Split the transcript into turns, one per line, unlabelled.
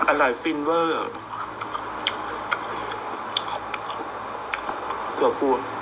อร่อยฟินเวอร์ถั่วพู